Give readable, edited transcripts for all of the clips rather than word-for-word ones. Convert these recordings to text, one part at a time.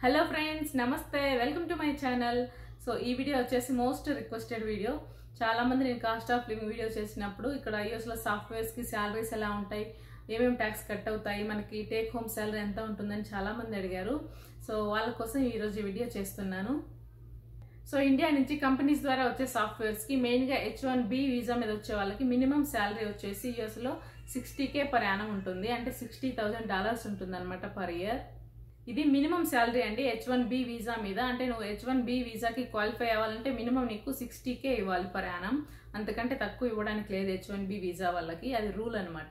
Hello friends, నమస్తే, welcome to my channel. So ఈ video వచ్చేసి మోస్ట్ రిక్వెస్టెడ్ వీడియో. చాలా మంది నేను కాస్ట్ ఆఫ్ లివింగ్ వీడియో చేసినప్పుడు ఇక్కడ యూఎస్లో సాఫ్ట్వేర్స్కి శాలరీస్ ఎలా ఉంటాయి, ఏమేమి ట్యాక్స్ కట్ అవుతాయి, మనకి టేక్ హోమ్ శాలరీ ఎంత ఉంటుందని చాలా మంది అడిగారు. సో వాళ్ళ కోసం ఈరోజు ఈ వీడియో చేస్తున్నాను. సో ఇండియా నుంచి కంపెనీస్ ద్వారా వచ్చే సాఫ్ట్వేర్స్కి మెయిన్గా H1B వీసా మీద వచ్చే వాళ్ళకి మినిమం శాలరీ వచ్చేసి యూఎస్లో 60K పర్ యానం ఉంటుంది. అంటే $60,000 ఉంటుంది అనమాట పర్ ఇయర్. ఇది మినిమం శాలరీ అండి H1B వీసా మీద. అంటే నువ్వు H1B వీసాకి క్వాలిఫై అవ్వాలంటే మినిమం నీకు 60K ఇవ్వాలి పర్ యానం. అంతకంటే తక్కువ ఇవ్వడానికి లేదు H1B వీసా వాళ్ళకి, అది రూల్ అనమాట.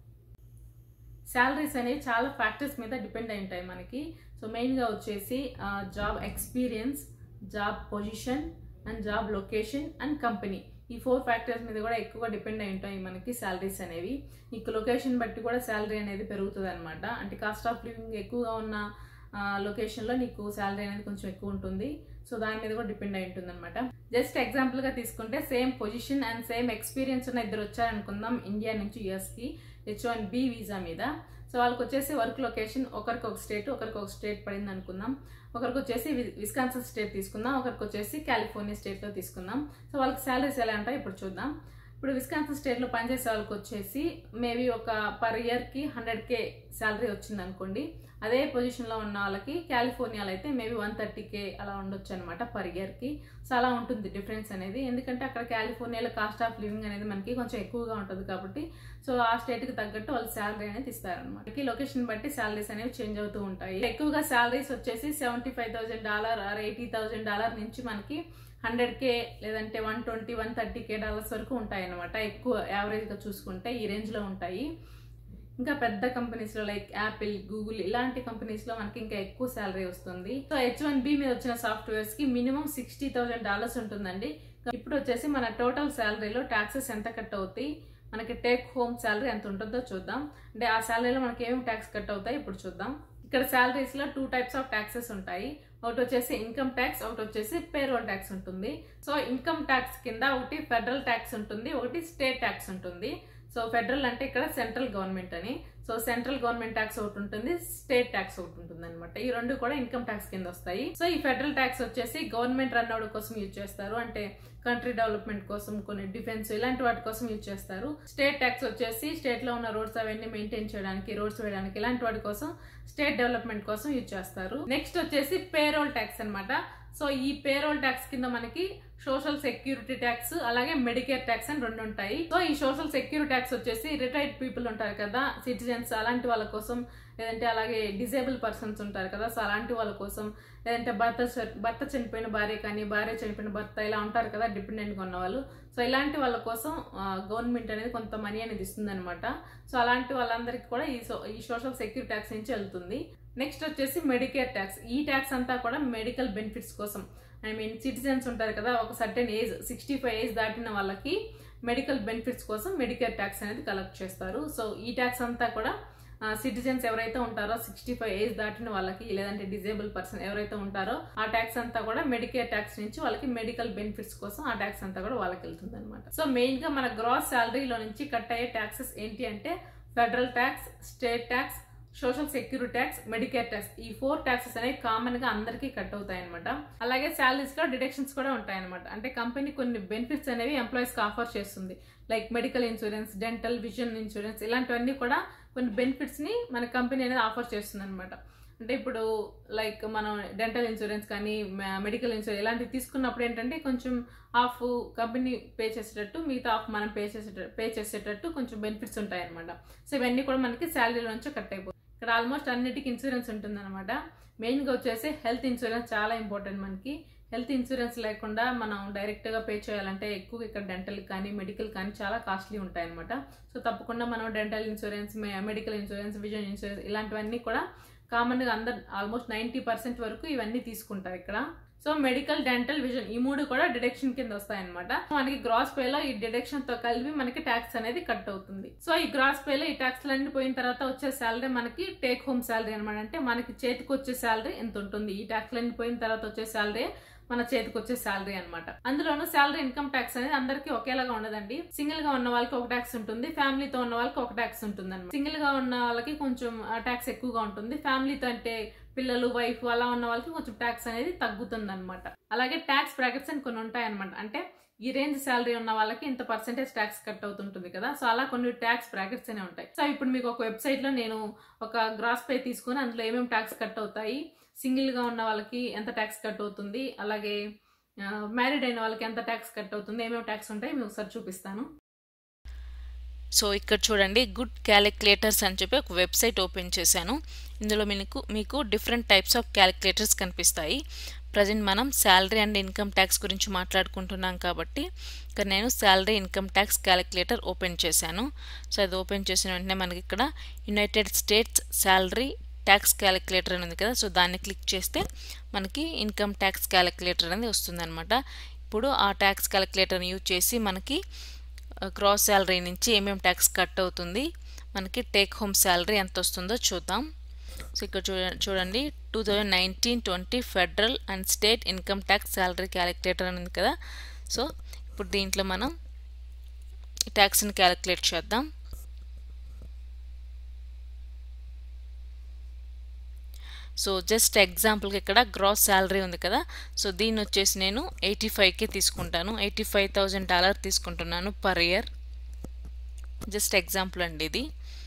శాలరీస్ అనేవి చాలా ఫ్యాక్టర్స్ మీద డిపెండ్ అయి ఉంటాయి మనకి. సో మెయిన్గా వచ్చేసి job experience, job position and job location and company, ఈ 4 ఫ్యాక్టర్స్ మీద కూడా ఎక్కువగా డిపెండ్ అయి ఉంటాయి మనకి శాలరీస్ అనేవి. నీకు లొకేషన్ బట్టి కూడా శాలరీ అనేది పెరుగుతుంది అనమాట. అంటే కాస్ట్ ఆఫ్ లివింగ్ ఎక్కువగా ఉన్న లొకేషన్లో నీకు శాలరీ అనేది కొంచెం ఎక్కువ ఉంటుంది. సో దాని మీద కూడా డిపెండ్ అయి ఉంటుంది అనమాట. జస్ట్ ఎగ్జాంపుల్గా తీసుకుంటే same position and same experience ఉన్న ఇద్దరు వచ్చారనుకుందాం ఇండియా నుంచి యూఎస్కి H1B వీసా మీద. సో వాళ్ళకి వచ్చేసి వర్క్ లొకేషన్ ఒకరికి ఒక స్టేట్ పడింది అనుకుందాం. ఒకరికి వచ్చేసి విస్కాన్సన్ స్టేట్ తీసుకుందాం, ఒకరికి వచ్చేసి కాలిఫోర్నియా స్టేట్లో తీసుకుందాం. సో వాళ్ళకి శాలరీస్ ఎలా ఉంటాయి ఇప్పుడు చూద్దాం. ఇప్పుడు విస్కాన్సన్ స్టేట్లో పనిచేసే వాళ్ళకి వచ్చేసి మేబీ ఒక పర్ ఇయర్కి 100K శాలరీ వచ్చింది అనుకోండి. అదే పొజిషన్లో ఉన్న వాళ్ళకి కాలిఫోర్నియాలో అయితే మేబీ 130K అలా ఉండొచ్చు అనమాట పర్ ఇయర్కి. సో అలా ఉంటుంది డిఫరెన్స్ అనేది. ఎందుకంటే అక్కడ కాలిఫోర్నియాలో కాస్ట్ ఆఫ్ లివింగ్ అనేది మనకి కొంచెం ఎక్కువగా ఉంటుంది కాబట్టి సో ఆ స్టేట్కి తగ్గట్టు వాళ్ళు శాలరీ అనేది ఇస్తారనమాట. లొకేషన్ బట్టి శాలరీస్ అనేవి చేంజ్ అవుతూ ఉంటాయి. ఎక్కువగా శాలరీస్ వచ్చేసి $75,000 ఆర్ $80,000 నుంచి మనకి 100K లేదంటే 120, $130K వరకు ఉంటాయి అనమాట. ఎక్కువ యావరేజ్గా చూసుకుంటే ఈ రేంజ్లో ఉంటాయి. ఇంకా పెద్ద కంపెనీస్లో లైక్ యాపిల్, గూగుల్ ఇలాంటి కంపెనీస్లో మనకి ఇంకా ఎక్కువ శాలరీ వస్తుంది. సో H1B మీద వచ్చిన సాఫ్ట్వేర్స్కి మినిమం $60,000 ఉంటుందండి. ఇప్పుడు వచ్చేసి మన టోటల్ శాలరీలో ట్యాక్సెస్ ఎంత కట్ అవుతాయి, మనకి టేక్ హోమ్ శాలరీ ఎంత ఉంటుందో చూద్దాం. అంటే ఆ శాలరీలో మనకి ఏమేమి ట్యాక్స్ కట్ అవుతాయి ఇప్పుడు చూద్దాం. ఇక్కడ శాలరీస్లో 2 టైప్స్ ఆఫ్ ట్యాక్సెస్ ఉంటాయి. ఒకటి వచ్చేసి ఇన్కమ్ ట్యాక్స్, ఒకటి వచ్చేసి పేరోల్ ట్యాక్స్ ఉంటుంది. సో ఇన్కమ్ ట్యాక్స్ కింద ఒకటి ఫెడరల్ ట్యాక్స్ ఉంటుంది, ఒకటి స్టేట్ ట్యాక్స్ ఉంటుంది. సో ఫెడరల్ అంటే ఇక్కడ సెంట్రల్ గవర్నమెంట్ అని. సో సెంట్రల్ గవర్నమెంట్ ట్యాక్స్ ఒకటి ఉంటుంది, స్టేట్ ట్యాక్స్ ఒకటి ఉంటుంది అనమాట. ఈ రెండు కూడా ఇన్కమ్ ట్యాక్స్ కింద వస్తాయి. సో ఈ ఫెడరల్ ట్యాక్స్ వచ్చేసి గవర్నమెంట్ రన్ అవడం కోసం యూజ్ చేస్తారు. అంటే కంట్రీ డెవలప్మెంట్ కోసం, కొన్ని డిఫెన్స్ ఇలాంటి వాటి కోసం యూజ్ చేస్తారు. స్టేట్ ట్యాక్స్ వచ్చేసి స్టేట్ లో ఉన్న రోడ్స్ అవన్నీ మెయింటైన్ చేయడానికి, రోడ్స్ వేయడానికి ఇలాంటి వాటి కోసం స్టేట్ డెవలప్మెంట్ కోసం యూజ్ చేస్తారు. నెక్స్ట్ వచ్చేసి పేరోల్ ట్యాక్స్ అనమాట. సో ఈ పేరోల్ ట్యాక్స్ కింద మనకి సోషల్ సెక్యూరిటీ ట్యాక్స్ అలాగే మెడికేర్ ట్యాక్స్ అని 2 ఉంటాయి. సో ఈ సోషల్ సెక్యూరిటీ ట్యాక్స్ వచ్చేసి రిటైర్డ్ పీపుల్ ఉంటారు కదా, సిటిజన్స్, అలాంటి వాళ్ళ కోసం, లేదంటే అలాగే డిజేబుల్ పర్సన్స్ ఉంటారు కదా, సో అలాంటి వాళ్ళ కోసం, లేదంటే భర్త చనిపోయిన భార్య కానీ, భార్య చనిపోయిన భర్త ఇలా ఉంటారు కదా డిపెండెంట్గా ఉన్న వాళ్ళు. సో ఇలాంటి వాళ్ళ కోసం గవర్నమెంట్ అనేది కొంత మనీ అనేది ఇస్తుంది అనమాట. సో అలాంటి వాళ్ళందరికీ కూడా ఈ సోషల్ సెక్యూరిటీ ట్యాక్స్ నుంచి వెళ్తుంది. నెక్స్ట్ వచ్చేసి మెడికేర్ ట్యాక్స్. ఈ ట్యాక్స్ అంతా కూడా మెడికల్ బెనిఫిట్స్ కోసం, ఐ మీన్ సిటిజన్స్ ఉంటారు కదా, ఒక సర్టెన్ ఏజ్ 65 ఏజ్ దాటిన వాళ్ళకి మెడికల్ బెనిఫిట్స్ కోసం మెడికేర్ ట్యాక్స్ అనేది కలెక్ట్ చేస్తారు. సో ఈ ట్యాక్స్ అంతా కూడా సిటిజన్స్ ఎవరైతే ఉంటారో 65 ఏజ్ దాటిన వాళ్ళకి, లేదంటే డిజేబుల్ పర్సన్ ఎవరైతే ఉంటారో ఆ ట్యాక్స్ అంతా కూడా మెడికేర్ ట్యాక్స్ నుంచి వాళ్ళకి మెడికల్ బెనిఫిట్స్ కోసం ఆ ట్యాక్స్ అంతా కూడా వాళ్ళకి వెళ్తుంది అనమాట. సో మెయిన్ గా మన గ్రాస్ శాలరీలో నుంచి కట్ అయ్యే ట్యాక్సెస్ ఏంటి అంటే federal tax, state tax, social security tax, Medicare tax. ఈ 4 ట్యాక్సెస్ అనేవి కామన్ గా అందరికీ కట్ అవుతాయి అనమాట. అలాగే శాలరీస్ లో డిడక్షన్స్ కూడా ఉంటాయి అనమాట. అంటే కంపెనీ కొన్ని బెనిఫిట్స్ అనేవి ఎంప్లాయీస్ కి ఆఫర్ చేస్తుంది. Like medical insurance, dental, vision insurance ఇలాంటివన్నీ కూడా కొన్ని బెనిఫిట్స్ ని మన కంపెనీ అనేది ఆఫర్ చేస్తుంది అనమాట. అంటే ఇప్పుడు లైక్ మనం డెంటల్ ఇన్సూరెన్స్ కానీ, మెడికల్ ఇన్సూరెన్స్ ఇలాంటివి తీసుకున్నప్పుడు ఏంటంటే కొంచెం హాఫ్ కంపెనీ పే చేసేటట్టు, మిగతా హాఫ్ మనం పే చేసేటట్టు కొంచెం బెనిఫిట్స్ ఉంటాయి అనమాట. సో ఇవన్నీ కూడా మనకి శాలరీలో నుంచి కట్ అయిపోతాయి. ఇక్కడ ఆల్మోస్ట్ అన్నిటికీ ఇన్సూరెన్స్ ఉంటుంది అనమాట. మెయిన్గా వచ్చేసి హెల్త్ ఇన్సూరెన్స్ చాలా ఇంపార్టెంట్ మనకి. హెల్త్ ఇన్సూరెన్స్ లేకుండా మనం డైరెక్ట్గా పే చేయాలంటే ఎక్కువ ఇక్కడ డెంటల్ కానీ, మెడికల్ కానీ చాలా కాస్ట్లీ ఉంటాయి అనమాట. సో తప్పకుండా మనం dental insurance, medical insurance, vision insurance ఇలాంటివన్నీ కూడా కామన్గా అందరు ఆల్మోస్ట్ 90% వరకు ఇవన్నీ తీసుకుంటారు ఇక్కడ. సో మెడికల్, డెంటల్, విజన్ ఈ 3 కూడా డిడక్షన్ కింద వస్తాయన్నమాట. మనకి గ్రాస్ పేలో ఈ డిడక్షన్ తో కలిపి మనకి ట్యాక్స్ అనేది కట్ అవుతుంది. సో ఈ గ్రాస్ పేలో ఈ ట్యాక్స్ అన్ని పోయిన తర్వాత వచ్చే శాలరీ మనకి టేక్ హోమ్ శాలరీ అనమాట. అంటే మనకి చేతికి వచ్చే శాలరీ ఎంత ఉంటుంది, ఈ ట్యాక్స్ అన్ని పోయిన తర్వాత వచ్చే శాలరీ మన చేతికి వచ్చే శాలరీ అనమాట. అందులోనూ శాలరీ ఇన్కమ్ ట్యాక్స్ అనేది అందరికీ ఒకేలాగా ఉండదండి. సింగిల్ గా ఉన్న వాళ్ళకి ఒక ట్యాక్స్ ఉంటుంది, ఫ్యామిలీతో ఉన్న వాళ్ళకి ఒక ట్యాక్స్ ఉంటుంది అనమాట. సింగిల్ గా ఉన్న వాళ్ళకి కొంచెం ట్యాక్స్ ఎక్కువగా ఉంటుంది, ఫ్యామిలీతో అంటే పిల్లలు వైఫ్ అలా ఉన్న వాళ్ళకి కొంచెం ట్యాక్స్ అనేది తగ్గుతుంది అనమాట. అలాగే ట్యాక్స్ బ్రాకెట్స్ అని కొన్ని ఉంటాయి అనమాట. అంటే ఈ రేంజ్ శాలరీ ఉన్న వాళ్ళకి ఇంత పర్సెంటేజ్ ట్యాక్స్ కట్ అవుతుంటుంది కదా, సో అలా కొన్ని ట్యాక్స్ బ్రాకెట్స్ అనే ఉంటాయి. సో ఇప్పుడు మీకు ఒక వెబ్సైట్ లో నేను ఒక గ్రాస్ పే తీసుకొని అందులో ఏమేమి ట్యాక్స్ కట్ అవుతాయి, సింగిల్ గా ఉన్న వాళ్ళకి ఎంత ట్యాక్స్ కట్ అవుతుంది, అలాగే మ్యారీడ్ అయిన వాళ్ళకి ఎంత ట్యాక్స్ కట్ అవుతుంది, ఏమేమి ట్యాక్స్ ఉంటాయి మీకు ఒకసారి చూపిస్తాను. సో ఇక్కడ చూడండి, గుడ్ క్యాలిక్యులేటర్స్ అని చెప్పి ఒక వెబ్సైట్ ఓపెన్ చేశాను. ఇందులో మీకు డిఫరెంట్ టైప్స్ ఆఫ్ క్యాలిక్యులేటర్స్ కనిపిస్తాయి. ప్రజెంట్ మనం శాలరీ అండ్ ఇన్కమ్ ట్యాక్స్ గురించి మాట్లాడుకుంటున్నాం కాబట్టి ఇక్కడ నేను salary income tax calculator open చేశాను. సో అది ఓపెన్ చేసిన వెంటనే మనకి ఇక్కడ United States salary tax calculator అని ఉంది కదా, సో దాన్ని క్లిక్ చేస్తే మనకి ఇన్కమ్ ట్యాక్స్ క్యాలిక్యులేటర్ అనేది వస్తుందన్నమాట. ఇప్పుడు ఆ ట్యాక్స్ క్యాలిక్యులేటర్ని యూజ్ చేసి మనకి గ్రాస్ శాలరీ నుంచి ఏమేమి ట్యాక్స్ కట్ అవుతుంది, మనకి టేక్ హోమ్ శాలరీ ఎంత వస్తుందో చూద్దాం. సో ఇక్కడ చూడండి 2019-20 federal and state income tax salary calculator అని ఉంది కదా. సో ఇప్పుడు దీంట్లో మనం ట్యాక్స్ని క్యాలిక్యులేట్ చేద్దాం. సో జస్ట్ ఎగ్జాంపుల్కి ఇక్కడ గ్రాస్ శాలరీ ఉంది కదా, సో దీన్ని వచ్చేసి నేను 85K తీసుకుంటాను, $85,000 తీసుకుంటున్నాను పర్ ఇయర్. జస్ట్ ఎగ్జాంపుల్ అండి ఇది.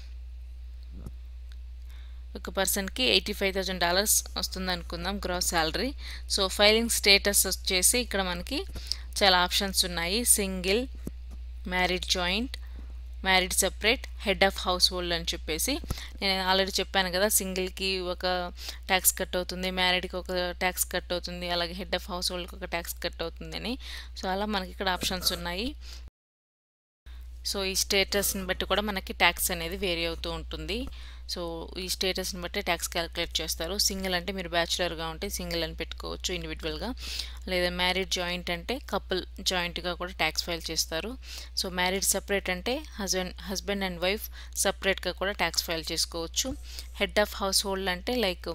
ఒక పర్సన్కి $85,000 వస్తుంది అనుకుందాం gross salary. So filing status వచ్చేసి ఇక్కడ మనకి చాలా ఆప్షన్స్ ఉన్నాయి. Single, married joint, married separate, head of household అని చెప్పేసి. నేను ఆల్రెడీ చెప్పాను కదా, సింగిల్కి ఒక ట్యాక్స్ కట్ అవుతుంది, మ్యారీడ్కి ఒక ట్యాక్స్ కట్ అవుతుంది, అలాగే హెడ్ ఆఫ్ హౌస్ హోల్డ్కి ఒక ట్యాక్స్ కట్ అవుతుంది అని. సో అలా మనకి ఇక్కడ ఆప్షన్స్ ఉన్నాయి. సో ఈ స్టేటస్ని బట్టి కూడా మనకి ట్యాక్స్ అనేది వేరీ అవుతూ ఉంటుంది. సో ఈ స్టేటస్ని బట్టి ట్యాక్స్ క్యాలిక్యులేట్ చేస్తారు. సింగిల్ అంటే మీరు బ్యాచులర్గా ఉంటే సింగిల్ అని పెట్టుకోవచ్చు ఇండివిజువల్గా, లేదా మ్యారీడ్ జాయింట్ అంటే కపుల్ జాయింట్గా కూడా ట్యాక్స్ ఫైల్ చేస్తారు. సో మ్యారీడ్ సపరేట్ అంటే హస్బెండ్ అండ్ వైఫ్ సపరేట్గా కూడా ట్యాక్స్ ఫైల్ చేసుకోవచ్చు. హెడ్ ఆఫ్ హౌస్ హోల్డ్ అంటే లైక్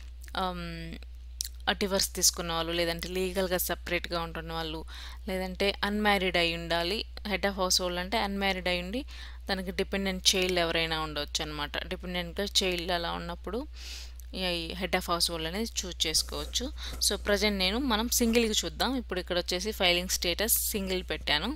డివర్స్ తీసుకున్న వాళ్ళు, లేదంటే లీగల్గా సపరేట్గా ఉంటున్న వాళ్ళు, లేదంటే అన్మ్యారీడ్ అయి ఉండాలి. హెడ్ ఆఫ్ హౌస్ హోల్డ్ అంటే అన్మ్యారీడ్ అయి ఉండి తనకి డిపెండెంట్ చైల్డ్ ఎవరైనా ఉండవచ్చు అనమాట. డిపెండెంట్గా చైల్డ్ అలా ఉన్నప్పుడు ఈ హెడ్ ఆఫ్ హౌస్ హోల్డ్ అనేది చూజ్ చేసుకోవచ్చు. సో ప్రజెంట్ మనం సింగిల్కి చూద్దాం. ఇప్పుడు ఇక్కడ వచ్చేసి ఫైలింగ్ స్టేటస్ సింగిల్ పెట్టాను.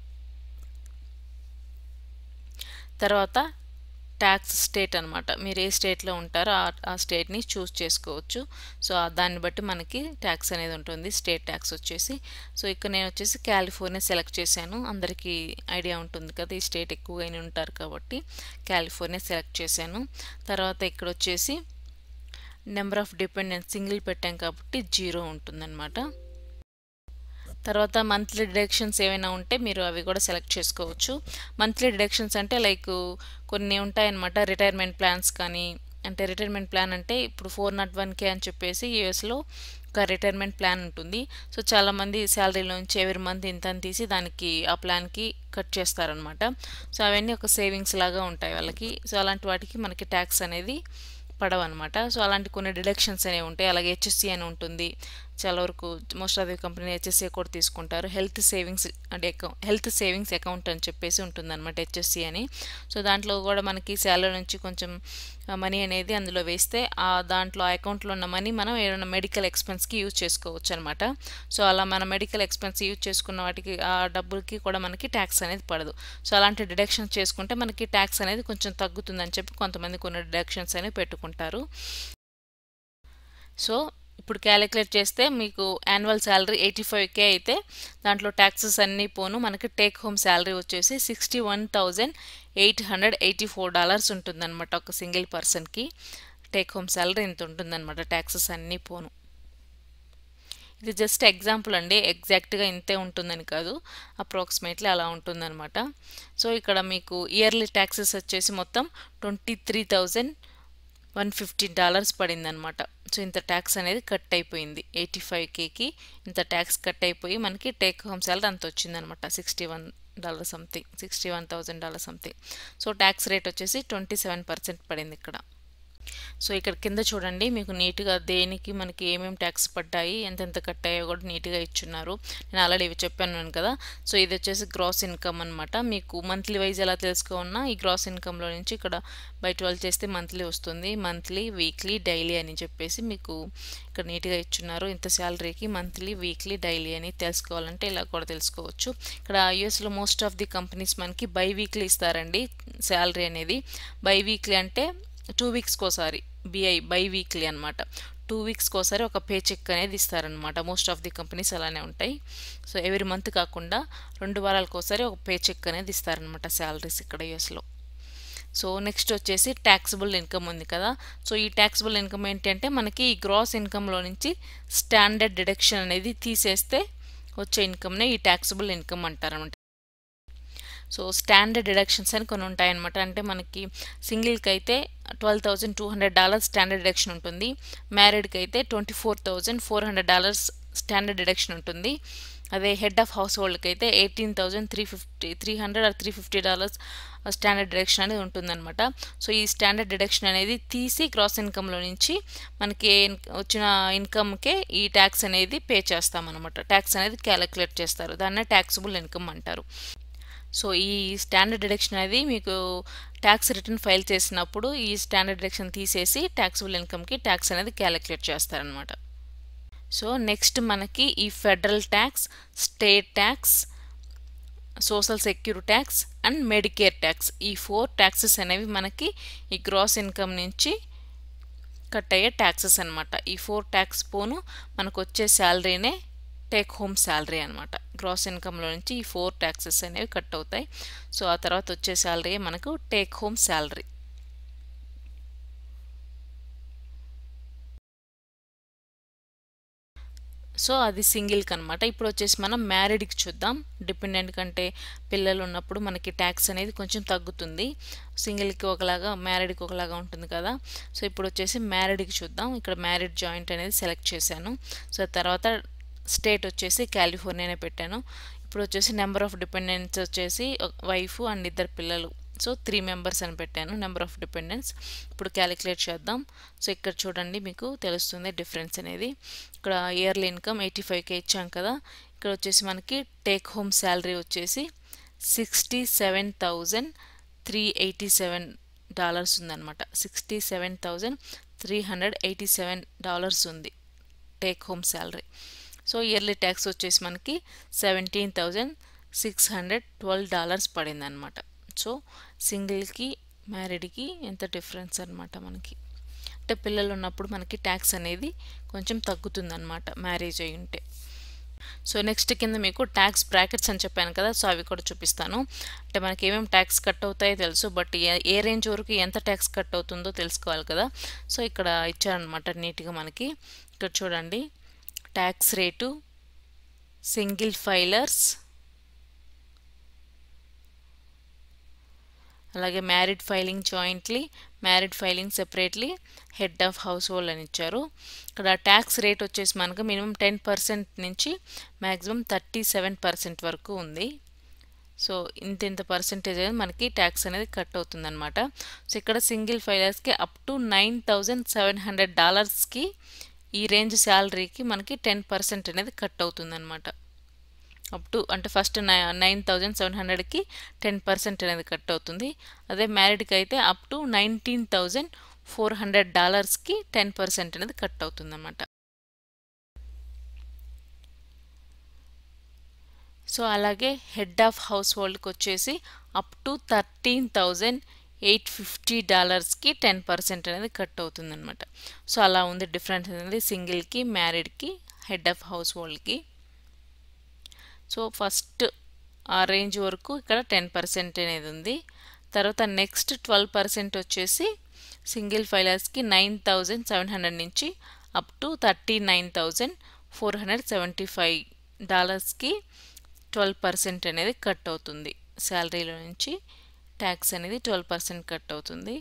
తర్వాత ట్యాక్స్ స్టేట్ అనమాట, మీరు ఏ స్టేట్లో ఉంటారో ఆ స్టేట్ని చూస్ చేసుకోవచ్చు. సో దాన్ని బట్టి మనకి ట్యాక్స్ అనేది ఉంటుంది. స్టేట్ ట్యాక్స్ వచ్చేసి, సో ఇక్కడ నేను వచ్చేసి కాలిఫోర్నియా సెలెక్ట్ చేశాను. అందరికీ ఐడియా ఉంటుంది కదా, ఈ స్టేట్ ఎక్కువగా ఉంటారు కాబట్టి కాలిఫోర్నియా సెలెక్ట్ చేశాను. తర్వాత ఇక్కడ వచ్చేసి నెంబర్ ఆఫ్ డిపెండెంట్స్ సింగిల్ పెట్టాం కాబట్టి 0 ఉంటుందన్నమాట. తర్వాత మంత్లీ డిడక్షన్స్ ఏమైనా ఉంటే మీరు అవి కూడా సెలెక్ట్ చేసుకోవచ్చు. మంత్లీ డిడక్షన్స్ అంటే లైక్ కొన్ని ఉంటాయన్నమాట, రిటైర్మెంట్ ప్లాన్స్ కానీ. అంటే రిటైర్మెంట్ ప్లాన్ అంటే ఇప్పుడు 401K అని చెప్పేసి యూఎస్లో ఒక రిటైర్మెంట్ ప్లాన్ ఉంటుంది. సో చాలామంది శాలరీలోంచి ఎవ్రీ మంత్ ఇంత అని తీసి దానికి ఆ ప్లాన్కి కట్ చేస్తారనమాట. సో అవన్నీ ఒక సేవింగ్స్ లాగా ఉంటాయి వాళ్ళకి. సో అలాంటి వాటికి మనకి ట్యాక్స్ అనేది పడవన్నమాట. సో అలాంటి కొన్ని డిడక్షన్స్ అనేవి ఉంటాయి. అలాగే హెచ్ఎస్సి అని ఉంటుంది, చాలా వరకు most of the company HSC కూడా తీసుకుంటారు. హెల్త్ సేవింగ్స్ అకౌంట్ అని చెప్పేసి ఉంటుందన్నమాట హెచ్ఎస్సి అని. సో దాంట్లో కూడా మనకి శాలరీ నుంచి కొంచెం మనీ అనేది అందులో వేస్తే దాంట్లో ఆ అకౌంట్లో ఉన్న మనీ మనం ఏదైనా మెడికల్ ఎక్స్పెన్స్కి యూజ్ చేసుకోవచ్చు అనమాట. సో అలా మన మెడికల్ ఎక్స్పెన్స్ యూజ్ చేసుకున్న వాటికి ఆ డబ్బులకి కూడా మనకి ట్యాక్స్ అనేది పడదు. సో అలాంటి డిడక్షన్స్ చేసుకుంటే మనకి ట్యాక్స్ అనేది కొంచెం తగ్గుతుందని చెప్పి కొంతమంది కొన్ని డిడక్షన్స్ అనేవి పెట్టుకుంటారు. సో ఇప్పుడు క్యాలిక్యులేట్ చేస్తే మీకు యాన్యువల్ శాలరీ 85K అయితే దాంట్లో ట్యాక్సెస్ అన్నీ పోను మనకి టేక్ హోమ్ శాలరీ వచ్చేసి $61,884 ఉంటుందన్నమాట. ఒక సింగిల్ పర్సన్కి టేక్ హోమ్ శాలరీ ఇంత ఉంటుందన్నమాట, ట్యాక్సెస్ అన్నీ పోను. ఇది జస్ట్ ఎగ్జాంపుల్ అండి, ఎగ్జాక్ట్గా ఇంతే ఉంటుందని కాదు, అప్రాక్సిమేట్లీ అలా ఉంటుందన్నమాట. సో ఇక్కడ మీకు ఇయర్లీ ట్యాక్సెస్ వచ్చేసి మొత్తం $23,150 పడిందనమాట. సో ఇంత ట్యాక్స్ అనేది కట్ అయిపోయింది. 85Kకి ఇంత ట్యాక్స్ కట్ అయిపోయి మనకి టేక్ హోమ్ శాలరీ అంత వచ్చిందనమాట, $61,000 సంథింగ్. సో ట్యాక్స్ రేట్ వచ్చేసి 27% పడింది ఇక్కడ. సో ఇక్కడ కింద చూడండి మీకు నీట్గా దేనికి మనకి ఏమేమి ట్యాక్స్ పడ్డాయి ఎంతెంత కట్టాయో కూడా నీట్గా ఇచ్చున్నారు. నేను ఆల్రెడీ ఇవి చెప్పాను కదా. సో ఇది వచ్చేసి గ్రాస్ ఇన్కమ్ అనమాట. మీకు మంత్లీ వైజ్ ఎలా తెలుసుకోవాలన్నా ఈ గ్రాస్ ఇన్కమ్లో నుంచి ఇక్కడ బై 12 చేస్తే మంత్లీ వస్తుంది. మంత్లీ, వీక్లీ, డైలీ అని చెప్పేసి మీకు ఇక్కడ నీట్గా ఇచ్చున్నారు. ఇంత శాలరీకి మంత్లీ, వీక్లీ, డైలీ అని తెలుసుకోవాలంటే ఇలా కూడా తెలుసుకోవచ్చు. ఇక్కడ యూఎస్లో మోస్ట్ ఆఫ్ ది కంపెనీస్ మనకి బై వీక్లీ ఇస్తారండి శాలరీ అనేది. బై వీక్లీ అంటే 2 వీక్స్కి ఒకసారి బై వీక్లీ అనమాట. 2 వీక్స్కి ఒకసారి ఒక పే చెక్ అనేది ఇస్తారనమాట. మోస్ట్ ఆఫ్ ది కంపెనీస్ అలానే ఉంటాయి. సో ఎవ్రీ మంత్ కాకుండా 2 వారాలకు ఒకసారి ఒక పే చెక్ అనేది ఇస్తారనమాట శాలరీస్ ఇక్కడ యూఎస్లో. సో నెక్స్ట్ వచ్చేసి ట్యాక్సిబుల్ ఇన్కమ్ ఉంది కదా. సో ఈ ట్యాక్సిబుల్ ఇన్కమ్ ఏంటంటే మనకి ఈ గ్రాస్ ఇన్కమ్లో నుంచి స్టాండర్డ్ డిడక్షన్ అనేది తీసేస్తే వచ్చే ఇన్కమ్నే ఈ ట్యాక్సిబుల్ ఇన్కమ్ అంటారనమాట. సో స్టాండర్డ్ డిడక్షన్స్ అని కొన్ని ఉంటాయన్నమాట. అంటే మనకి సింగిల్కి అయితే $12,200 స్టాండర్డ్ డిడక్షన్ ఉంటుంది. మ్యారీడ్కి అయితే $24,400 స్టాండర్డ్ డిడక్షన్ ఉంటుంది. అదే హెడ్ ఆఫ్ హౌస్ హోల్డ్కి అయితే $18,350 స్టాండర్డ్ డిడక్షన్ అనేది ఉంటుందన్నమాట. సో ఈ స్టాండర్డ్ డిడక్షన్ అనేది తీసి గ్రాస్ ఇన్కమ్లో నుంచి మనకి వచ్చిన ఇన్కమ్కే ఈ ట్యాక్స్ అనేది పే చేస్తామన్నమాట. ట్యాక్స్ అనేది క్యాలిక్యులేట్ చేస్తారు. దాన్నే ట్యాక్సిబుల్ ఇన్కమ్ అంటారు. సో ఈ స్టాండర్డ్ డిడక్షన్ అనేది మీకు ట్యాక్స్ రిటర్న్ ఫైల్ చేసినప్పుడు ఈ స్టాండర్డ్ డిడక్షన్ తీసేసి ట్యాక్సిబుల్ ఇన్కమ్కి ట్యాక్స్ అనేది క్యాలిక్యులేట్ చేస్తారనమాట. సో నెక్స్ట్ మనకి ఈ federal tax, state tax, social security tax and medicare tax, ఈ 4 ట్యాక్సెస్ అనేవి మనకి ఈ గ్రాస్ ఇన్కమ్ నుంచి కట్ అయ్యే ట్యాక్సెస్ అనమాట. ఈ 4 ట్యాక్స్ పోను మనకు వచ్చే శాలరీనే టేక్ హోమ్ శాలరీ అనమాట. గ్రాస్ ఇన్కమ్లో నుంచి ఈ 4 ట్యాక్సెస్ అనేవి కట్ అవుతాయి. సో ఆ తర్వాత వచ్చే శాలరీ మనకు టేక్ హోమ్ శాలరీ. సో అది సింగిల్కి అనమాట. ఇప్పుడు వచ్చేసి మనం మ్యారీడ్కి చూద్దాం. డిపెండెంట్ కంటే పిల్లలు ఉన్నప్పుడు మనకి ట్యాక్స్ అనేది కొంచెం తగ్గుతుంది. సింగిల్కి ఒకలాగా, మ్యారీడ్కి ఒకలాగా ఉంటుంది కదా. సో ఇప్పుడు వచ్చేసి మ్యారీడ్కి చూద్దాం. ఇక్కడ మ్యారీడ్ జాయింట్ అనేది సెలెక్ట్ చేశాను. సో తర్వాత స్టేట్ వచ్చేసి కాలిఫోర్నియానే పెట్టాను. ఇప్పుడు వచ్చేసి నెంబర్ ఆఫ్ డిపెండెంట్స్ వచ్చేసి వైఫ్ అండ్ 2 పిల్లలు. సో 3 మెంబర్స్ అని పెట్టాను నెంబర్ ఆఫ్ డిపెండెంట్స్. ఇప్పుడు క్యాలిక్యులేట్ చేద్దాం. సో ఇక్కడ చూడండి మీకు తెలుస్తుంది డిఫరెన్స్ అనేది. ఇక్కడ ఇయర్లీ ఇన్కమ్ 85K ఇచ్చాం కదా. ఇక్కడ వచ్చేసి మనకి టేక్ హోమ్ శాలరీ వచ్చేసి $67,387 ఉందన్నమాట. $67,387 ఉంది take home salary. So yearly tax వచ్చేసి మనకి $17,612 పడింది అనమాట. సో సింగిల్కి, మ్యారీడ్కి ఎంత డిఫరెన్స్ అనమాట మనకి. అంటే పిల్లలు ఉన్నప్పుడు మనకి ట్యాక్స్ అనేది కొంచెం తగ్గుతుందన్నమాట మ్యారేజ్ అయి ఉంటే. సో నెక్స్ట్ కింద మీకు ట్యాక్స్ బ్రాకెట్స్ అని చెప్పాను కదా. సో అవి కూడా చూపిస్తాను. అంటే మనకి ఏమేమి ట్యాక్స్ కట్ అవుతాయో తెలుసు, బట్ ఏ రేంజ్ వరకు ఎంత ట్యాక్స్ కట్ అవుతుందో తెలుసుకోవాలి కదా. సో ఇక్కడ ఇచ్చారనమాట నీట్గా మనకి. ఇక్కడ చూడండి ట్యాక్స్ రేటు, సింగిల్ ఫైలర్స్, అలాగే married filing jointly, married filing separately, head of household అని ఇచ్చారు. ఇక్కడ ట్యాక్స్ రేట్ వచ్చేసి మనకు మినిమం 10% నుంచి మ్యాక్సిమం 37% వరకు ఉంది. సో ఇంత పర్సెంటేజ్ అనేది మనకి ట్యాక్స్ అనేది కట్ అవుతుందన్నమాట. సో ఇక్కడ సింగిల్ ఫైలర్స్కి అప్ టు $9,700కి ఈ రేంజ్ శాలరీకి మనకి 10% అనేది కట్ అవుతుందన్నమాట. అప్ టు అంటే ఫస్ట్ 9,700కి 10% అనేది కట్ అవుతుంది. అదే మ్యారీడ్కి అయితే అప్ టు $19,400కి 10% అనేది కట్ అవుతుంది అన్నమాట. సో అలాగే హెడ్ ఆఫ్ హౌస్ హోల్డ్కి వచ్చేసి అప్ టు $13,850కి 10% అనేది కట్ అవుతుంది అనమాట. సో అలా ఉంది డిఫరెన్స్ అనేది సింగిల్కి, మ్యారీడ్కి, హెడ్ ఆఫ్ హౌస్ హోల్డ్కి. సో ఫస్ట్ ఆ రేంజ్ వరకు ఇక్కడ 10% అనేది ఉంది. తర్వాత నెక్స్ట్ 12% వచ్చేసి సింగిల్ ఫైలర్స్కి 9,700 నుంచి అప్ టు $39,475కి 12% అనేది కట్ అవుతుంది. శాలరీలో నుంచి ట్యాక్స్ అనేది 12% కట్ అవుతుంది.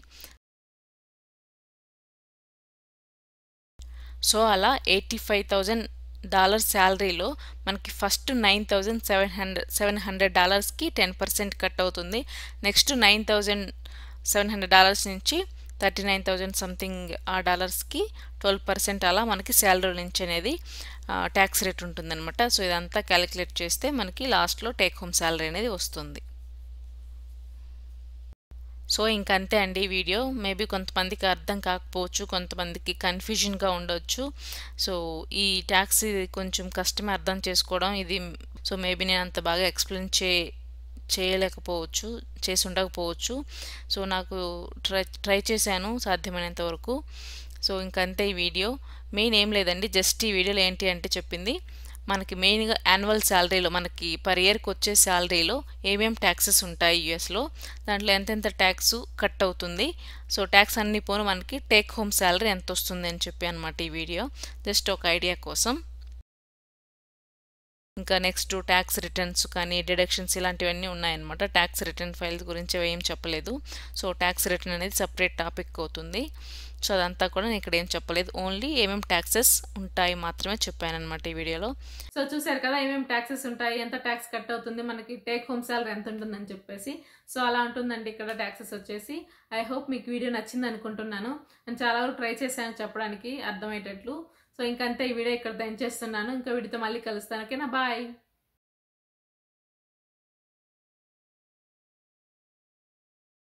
సో అలా $85,000 శాలరీలో మనకి ఫస్ట్ $9,700కి 10% కట్ అవుతుంది. నెక్స్ట్ $9,700 నుంచి 39,000 సంథింగ్ ఆ డాలర్స్కి 12% అలా మనకి శాలరీ నుంచి అనేది ట్యాక్స్ రేట్ ఉంటుందన్నమాట. సో ఇదంతా క్యాలిక్యులేట్ చేస్తే మనకి లాస్ట్లో టేక్ హోమ్ శాలరీ అనేది వస్తుంది. సో ఇంకంతే అండి ఈ వీడియో. మేబీ కొంతమందికి అర్థం కాకపోవచ్చు, కొంతమందికి కన్ఫ్యూజన్గా ఉండొచ్చు. సో ఈ ట్యాక్స్ ఇది కొంచెం కష్టమే అర్థం చేసుకోవడం ఇది. సో మేబీ నేను అంత బాగా ఎక్స్ప్లెయిన్ చేయలేకపోవచ్చు, చేసి ఉండకపోవచ్చు. సో నాకు ట్రై చేశాను సాధ్యమైనంత వరకు. సో ఇంకంతే ఈ వీడియో. మెయిన్ ఏం లేదండి, జస్ట్ ఈ వీడియోలో ఏంటి అంటే చెప్పింది మనకి మెయిన్గా యాన్యువల్ శాలరీలో మనకి పర్ ఇయర్కి వచ్చే శాలరీలో ఏమేం ట్యాక్సెస్ ఉంటాయి యూఎస్లో, దాంట్లో ఎంతెంత ట్యాక్స్ కట్ అవుతుంది, సో ట్యాక్స్ అన్ని పోను మనకి టేక్ హోమ్ శాలరీ ఎంత వస్తుంది అని చెప్పి అనమాట ఈ వీడియో. జస్ట్ ఒక ఐడియా కోసం. ఇంకా నెక్స్ట్ ట్యాక్స్ రిటర్న్స్ కానీ డిడక్షన్స్ ఇలాంటివన్నీ ఉన్నాయన్నమాట. ట్యాక్స్ రిటర్న్ ఫైల్స్ గురించి ఏం చెప్పలేదు. సో ట్యాక్స్ రిటర్న్ అనేది సపరేట్ టాపిక్ అవుతుంది. సో అదంతా కూడా నేను ఇక్కడ ఏం చెప్పలేదు, ఓన్లీ ఏమేమి ట్యాక్సెస్ ఉంటాయి మాత్రమే చెప్పాను అనమాట ఈ వీడియోలో. సో చూసారు కదా ఏమేమి ట్యాక్సెస్ ఉంటాయి, ఎంత ట్యాక్స్ కట్ అవుతుంది, మనకి టేక్ హోమ్ సాలరీ ఎంత ఉంటుందని చెప్పేసి. సో అలా ఉంటుందండి ఇక్కడ ట్యాక్సెస్ వచ్చేసి. ఐ హోప్ మీకు వీడియో నచ్చింది అనుకుంటున్నాను. నేను చాలా వరకు ట్రై చేశాను చెప్పడానికి అర్థమయ్యేటట్లు. సో ఇంకంతే ఈ వీడియో ఇక్కడ ఎండ్ చేస్తున్నాను. ఇంకా వీడియోతో మళ్ళీ కలుస్తాను. ఓకేనా, బాయ్.